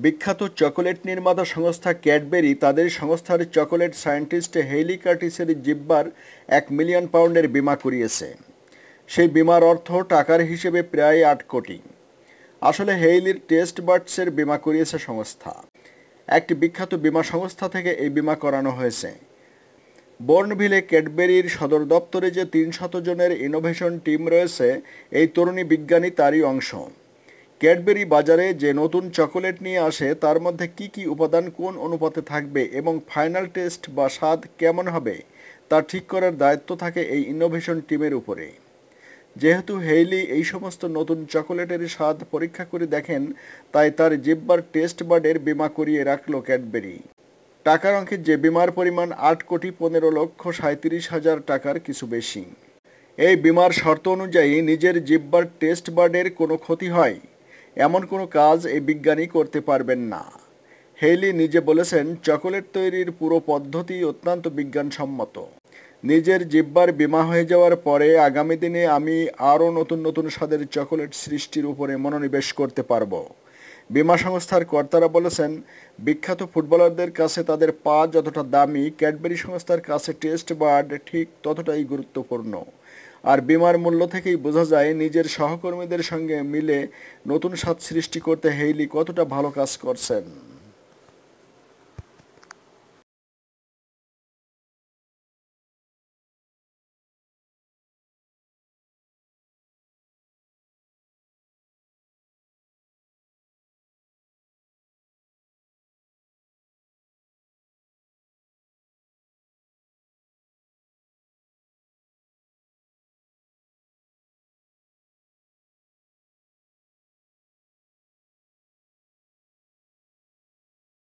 বিখ্যাত চকোলেট নির্মাতা সংস্থা ক্যাডবেরি তাদের সংস্থার চকোলেট সায়েন্টিস্ট হেইলি কার্টিসের জিহ্বার 1 মিলিয়ন পাউন্ডের বীমা করিয়েছে। সেই বীমার অর্থ টাকার হিসেবে প্রায় 8 কোটি। আসলে হেইলির টেস্ট বাডসের বীমা করিয়েছে সংস্থা। একটি বিখ্যাত বীমা সংস্থা থেকে এই বীমা করানো হয়েছে। বোর্নভিলে ক্যাডবেরির সদর দপ্তরে যে 300 জনের ইনোভেশন টিম রয়েছে, এই তরুণী বিজ্ঞানী তারই অংশ। ক্যাডবেরি বাজারে যে নতুন চকোলেট নিয়ে আসে তার মধ্যে কি কি উপাদান কোন অনুপাতে থাকবে এবং ফাইনাল টেস্ট বা স্বাদ কেমন হবে তা ঠিক করার দায়িত্ব থাকে এই ইনোভেশন টিমের উপরে। যেহেতু হেইলি এই সমস্ত নতুন চকোলেটের স্বাদ পরীক্ষা করে দেখেন, তাই তার জিহ্বার টেস্ট বাডের বীমা করিয়ে রাখল ক্যাডবেরি। টাকার অঙ্কে যে বীমার পরিমাণ 8,15,37,000 টাকার কিছু বেশি। এই বীমার শর্ত অনুযায়ী নিজের জিহ্বার টেস্ট বাডের কোনো ক্ষতি হয় এমন কোনো কাজ এই বিজ্ঞানী করতে পারবেন না। হেইলি নিজে বলেছেন, চকোলেট তৈরির পুরো পদ্ধতি অত্যন্ত বিজ্ঞানসম্মত। নিজের জিহ্বার বীমা হয়ে যাওয়ার পরে আগামী দিনে আমি আরও নতুন নতুন স্বাদের চকোলেট সৃষ্টির উপরে মনোনিবেশ করতে পারবো। বীমা সংস্থার কর্তারা বলেছেন, বিখ্যাত ফুটবলারদের কাছে তাদের পা যতটা দামি, ক্যাডবেরি সংস্থার কাছে টেস্ট বাড ঠিক ততটাই গুরুত্বপূর্ণ। আর বীমার মূল্য থেকেই বোঝা যায় নিজের সহকর্মীদের সঙ্গে মিলে নতুন স্বাদ সৃষ্টি করতে হেইলি কতটা ভালো কাজ করছেন।